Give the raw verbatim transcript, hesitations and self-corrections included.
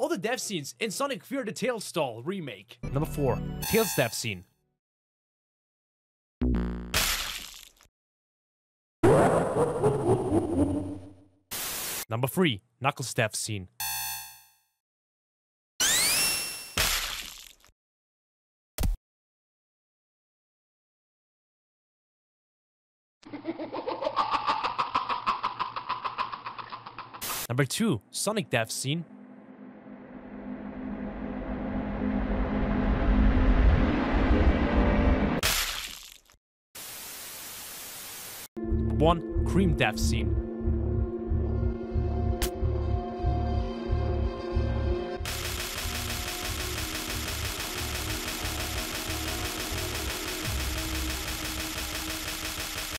all the death scenes in Sonic Fear the Tail Stall remake. Number four, Tails death scene. Number three, Knuckles death scene. Number two, Sonic death scene. Number one, Cream death scene.